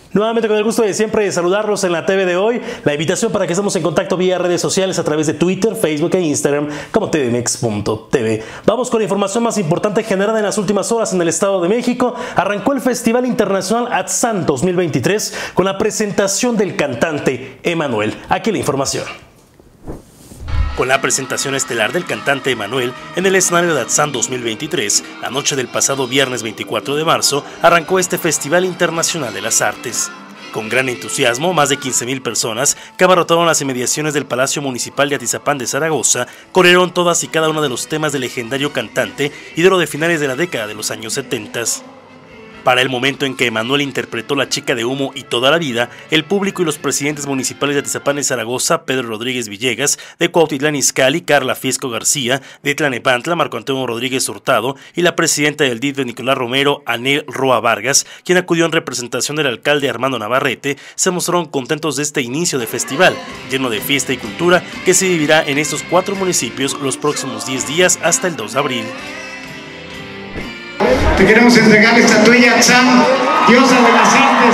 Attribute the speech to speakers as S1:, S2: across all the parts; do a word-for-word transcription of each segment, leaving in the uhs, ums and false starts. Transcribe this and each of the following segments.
S1: Nuevamente con el gusto de siempre de saludarlos en la T V de hoy. La invitación para que estemos en contacto vía redes sociales a través de Twitter, Facebook e Instagram como T V M X punto T V. Vamos con la información más importante generada en las últimas horas en el Estado de México. Arrancó el Festival Internacional Atzan dos mil veintitrés con la presentación del cantante Emmanuel. Aquí la información. Con la presentación estelar del cantante Emmanuel en el escenario de Atzan dos mil veintitrés, la noche del pasado viernes veinticuatro de marzo, arrancó este Festival Internacional de las Artes. Con gran entusiasmo, más de quince mil personas que abarrotaron las inmediaciones del Palacio Municipal de Atizapán de Zaragoza corrieron todas y cada uno de los temas del legendario cantante ídolo de finales de la década de los años setenta. Para el momento en que Emmanuel interpretó La Chica de Humo y Toda la Vida, el público y los presidentes municipales de Atizapán de Zaragoza, Pedro Rodríguez Villegas, de Cuautitlán Izcalli, Carla Fiesco García, de Tlanepantla, Marco Antonio Rodríguez Hurtado, y la presidenta del D I F, Nicolás Romero, Anel Roa Vargas, quien acudió en representación del alcalde Armando Navarrete, se mostraron contentos de este inicio de festival, lleno de fiesta y cultura, que se vivirá en estos cuatro municipios los próximos diez días hasta el dos de abril.
S2: Te queremos entregar la estatuilla Atzan, diosa de las artes.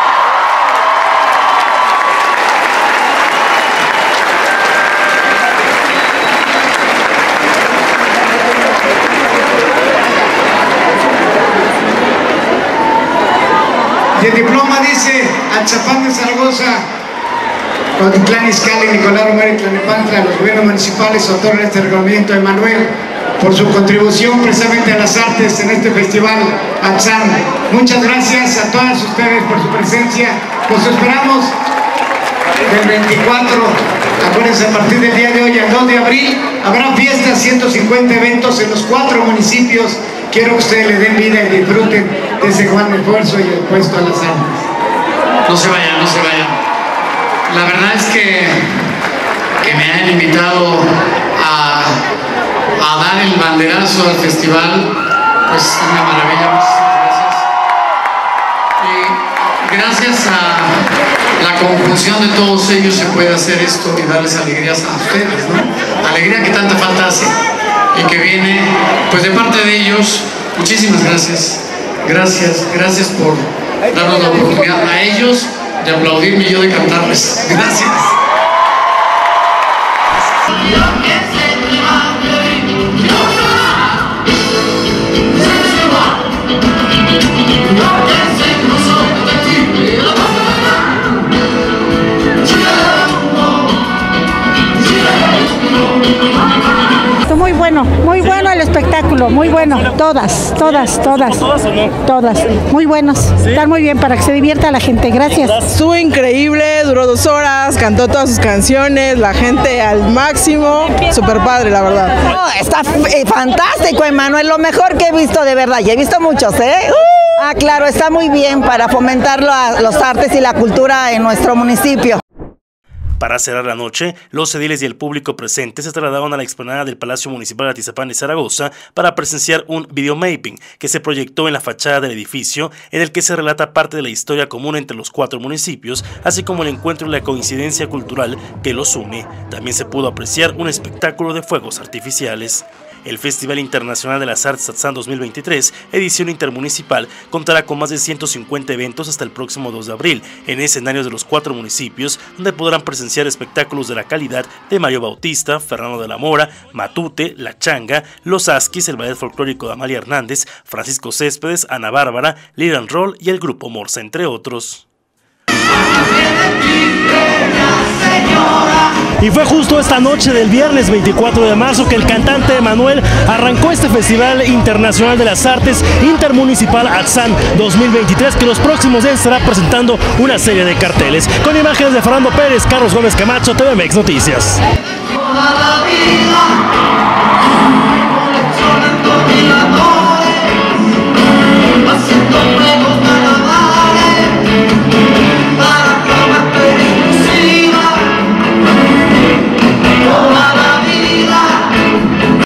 S2: Y el diploma dice Atizapán de Zaragoza, Cuautitlán Izcalli, Nicolás Romero y Tlanepantla, los gobiernos municipales otorgan este reconocimiento a Emmanuel por su contribución precisamente a las artes en este festival Atzan. Muchas gracias a todas ustedes por su presencia. Los esperamos del veinticuatro, acuérdense, a partir del día de hoy al dos de abril, habrá fiestas, ciento cincuenta eventos en los cuatro municipios. Quiero que ustedes le den vida y disfruten de ese gran esfuerzo y el puesto a las artes.
S3: No se vayan, no se vayan. La verdad es que, que me han invitado a a dar el banderazo al festival, pues una maravilla, muchísimas gracias. Y gracias a la conjunción de todos ellos se puede hacer esto y darles alegrías a ustedes, ¿no? Alegría que tanta falta hace y que viene pues de parte de ellos. Muchísimas gracias, gracias, gracias por darnos la oportunidad a ellos de aplaudirme y yo de cantarles. Gracias.
S4: Muy bueno, muy bueno el espectáculo, muy bueno, todas, todas, todas,
S1: ¿Todas o no?
S4: todas, muy buenos,
S1: ¿Sí?
S4: Están muy bien para que se divierta la gente, gracias.
S5: Estuvo increíble, duró dos horas, cantó todas sus canciones, la gente al máximo, súper padre la verdad.
S6: No, está eh, fantástico, Emmanuel, lo mejor que he visto de verdad, y he visto muchos, ¿eh? Ah, claro, está muy bien para fomentar la, los artes y la cultura en nuestro municipio.
S1: Para cerrar la noche, los ediles y el público presente se trasladaron a la explanada del Palacio Municipal de Atizapán de Zaragoza para presenciar un videomapping que se proyectó en la fachada del edificio, en el que se relata parte de la historia común entre los cuatro municipios, así como el encuentro y la coincidencia cultural que los une. También se pudo apreciar un espectáculo de fuegos artificiales. El Festival Internacional de las Artes Atzan dos mil veintitrés, edición intermunicipal, contará con más de ciento cincuenta eventos hasta el próximo dos de abril, en escenarios de los cuatro municipios, donde podrán presenciar espectáculos de la calidad de Mario Bautista, Fernando de la Mora, Matute, La Changa, Los Asquis, el Ballet Folclórico de Amalia Hernández, Francisco Céspedes, Ana Bárbara, Liran Roll y el Grupo Morsa, entre otros. Y fue justo esta noche del viernes veinticuatro de marzo que el cantante Emmanuel arrancó este Festival Internacional de las Artes Intermunicipal Atzan dos mil veintitrés, que los próximos días estará presentando una serie de carteles. Con imágenes de Fernando Pérez, Carlos Gómez Camacho, T V M X Noticias.